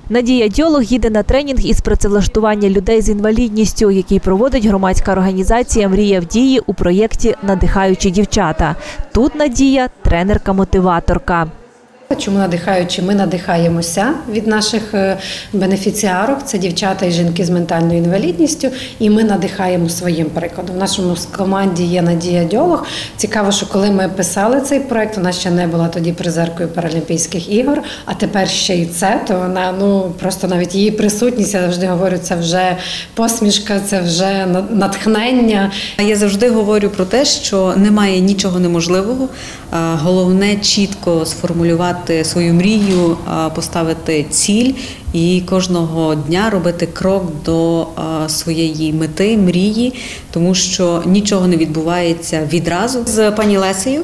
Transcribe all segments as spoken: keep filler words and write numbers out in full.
Надія Дьолог їде на тренінг із працевлаштування людей з інвалідністю, який проводить громадська організація «Мрія в дії» у проєкті «Надихаючі дівчата». Тут Надія – тренерка-мотиваторка. Чому надихаючи? Ми надихаємося від наших бенефіціарок, це дівчата і жінки з ментальною інвалідністю, і ми надихаємо своїм прикладом. В нашому команді є Надія Дьолог. Цікаво, що коли ми писали цей проєкт, вона ще не була тоді призеркою Паралімпійських ігор, а тепер ще й це, то вона, ну, просто навіть її присутність, я завжди говорю, це вже посмішка, це вже натхнення. Я завжди говорю про те, що немає нічого неможливого, головне чітко сформулювати свою мрію, поставити ціль і кожного дня робити крок до своєї мети, мрії, тому що нічого не відбувається відразу. З пані Лесею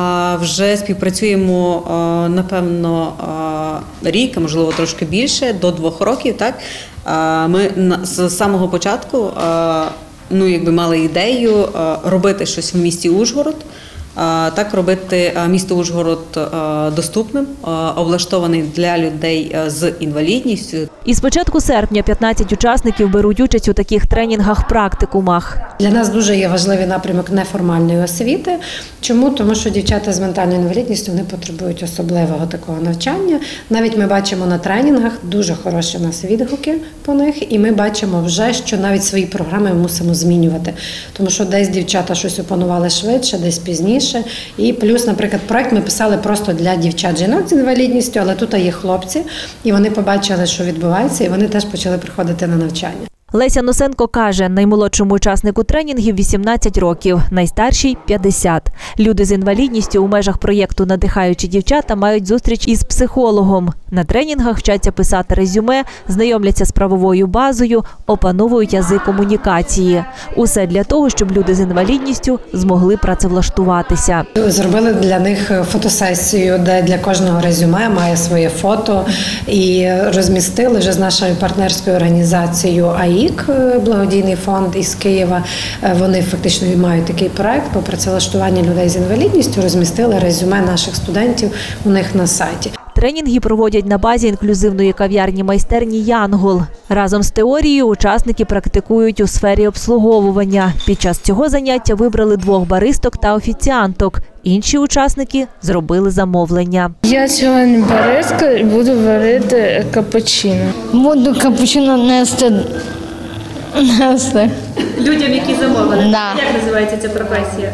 вже співпрацюємо, напевно, рік, а можливо трошки більше, до двох років. Так? Ми з самого початку ну, якби мали ідею робити щось в місті Ужгород, так робити місто Ужгород доступним, облаштований для людей з інвалідністю. І з початку серпня п'ятнадцять учасників беруть участь у таких тренінгах-практикумах. Для нас дуже є важливий напрямок неформальної освіти. Чому? Тому що дівчата з ментальною інвалідністю вони потребують особливого такого навчання. Навіть ми бачимо на тренінгах дуже хороші у нас відгуки по них, і ми бачимо вже, що навіть свої програми ми мусимо змінювати. Тому що десь дівчата щось опанували швидше, десь пізніше. І плюс, наприклад, проєкт ми писали просто для дівчат-жінок з інвалідністю, але тут є хлопці, і вони побачили, що відбувається, і вони теж почали приходити на навчання. Леся Носенко каже, наймолодшому учаснику тренінгів вісімнадцять років, найстаршій – п'ятдесят. Люди з інвалідністю у межах проєкту «Надихаючі дівчата» мають зустріч із психологом. На тренінгах вчаться писати резюме, знайомляться з правовою базою, опановують язик комунікації. Усе для того, щоб люди з інвалідністю змогли працевлаштуватися. Зробили для них фотосесію, де для кожного резюме має своє фото, і розмістили вже з нашою партнерською організацією АІ. Благодійний фонд із Києва, вони фактично мають такий проект по працевлаштуванню людей з інвалідністю, розмістили резюме наших студентів у них на сайті. Тренінги проводять на базі інклюзивної кав'ярні-майстерні «Янгол». Разом з теорією учасники практикують у сфері обслуговування. Під час цього заняття вибрали двох баристок та офіціанток. Інші учасники зробили замовлення. Я сьогодні баристка і буду варити капучино. Буду капучино нести. нести. Людям, які замовили? Да. Як називається ця професія?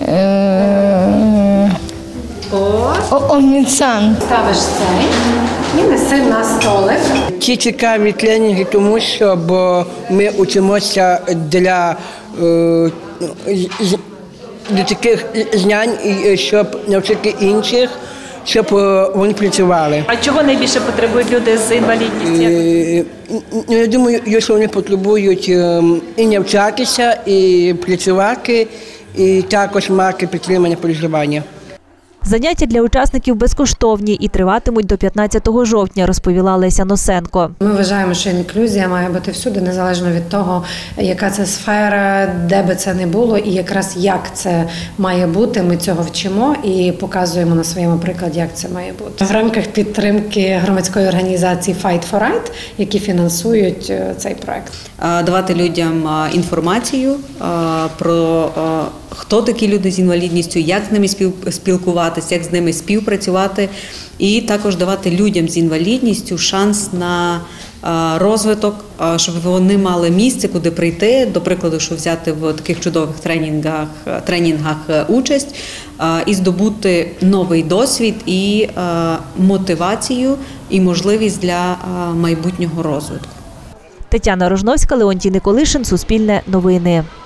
Офіціант. Ставиш цей і неси на столик. Ці цікаві тренінги, тому що бо ми учимося для, для таких знань, щоб навчити інших, щоб вони працювали. А чого найбільше потребують люди з інвалідністю? Я думаю, що вони потребують і навчатися, і працювати, і також мати підтримання проживання. Заняття для учасників безкоштовні і триватимуть до п'ятнадцятого жовтня, розповіла Леся Носенко. Ми вважаємо, що інклюзія має бути всюди, незалежно від того, яка це сфера, де би це не було, і якраз як це має бути. Ми цього вчимо і показуємо на своєму прикладі, як це має бути. В рамках підтримки громадської організації Fight for Right, які фінансують цей проект. Давати людям інформацію про хто такі люди з інвалідністю, як з ними спілкуватися, як з ними співпрацювати, і також давати людям з інвалідністю шанс на розвиток, щоб вони мали місце, куди прийти, до прикладу, що взяти в таких чудових тренінгах, тренінгах участь і здобути новий досвід і мотивацію, і можливість для майбутнього розвитку. Тетяна Рожновська, Леонтій Николишин, Суспільне новини.